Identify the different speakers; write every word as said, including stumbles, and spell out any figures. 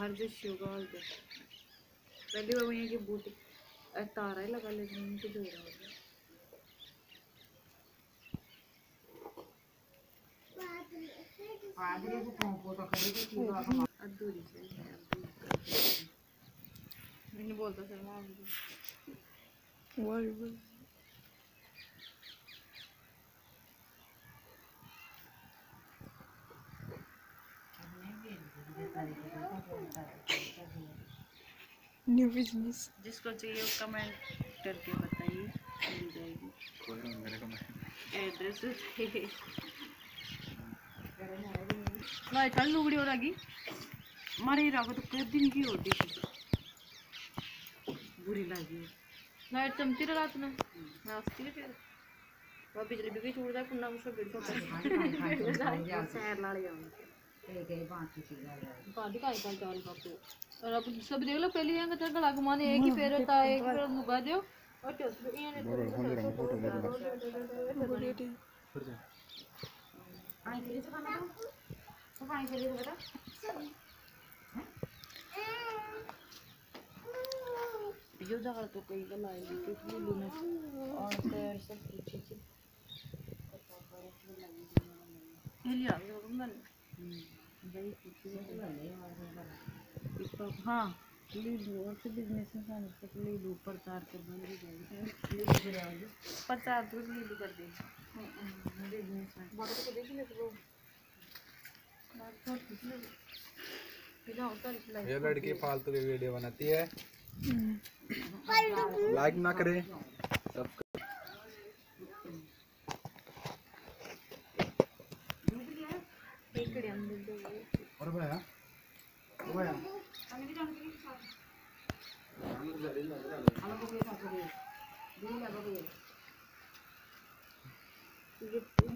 Speaker 1: हर विषय होगा और दे पहले वो ये कि बूट तारा ही लगा लेकिन उनको दे रहा होगा
Speaker 2: आदमी को कौन को तो खरीदे की बात हम
Speaker 1: अधूरी से मैंने बोलता सर मां वाह वाह न्यू बिजनेस जिसको चाहिए वो कमेंट करके बताइए मिल जाएगी एड्रेस लाइट कल लुगड़ी हो रही मारे रात तो कई दिन की होती थी बुरी लगी लाइट चमकी रात में नाचती है फिर वो बिजली भी छूट जाए कुन्ना कुछ बिल सैर लाड़ जाऊंगी एक एक पांच की पांच का एक चार बापू और अब सब देख लो पहले यहाँ का गला घुमाने एक ही पैर होता है एक पैर मुका दो और चौथ पे ये नहीं फोटो आई के लिए खाना तो पानी के लिए बेटा यो जगह तो कई गला है क्योंकि लूने और पैर सब पीछे से ये लिया ये बंगल भाई पीछे से ले इसको हाँ लीड और से बिजनेस में सारे से लीड ऊपर तार कर बंद हो जाएगी प्रचार तो लीड कर दे बिजनेस में बात को देख ले तो
Speaker 3: ये लड़की फालतू की वीडियो बनाती है लाइक ना करे सब और भैया भैया
Speaker 2: अलग हो गया था